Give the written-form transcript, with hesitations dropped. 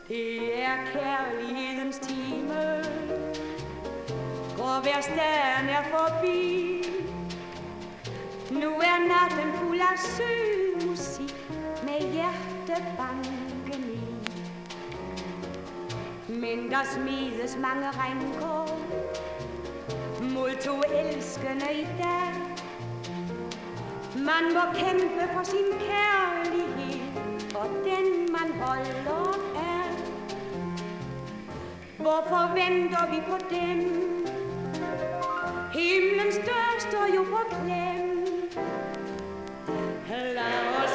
Det er kærlighedens time, hvor hver staden er forbi. Nu er natten fuld af sød musik med hjertebanken i. Men der smides mange rænker mod to elskende i dag. Man må kæmpe for sin kærlighed og den man holder af. Hvorfor venter vi på dem? Himlens dør står jo på klem. Lad os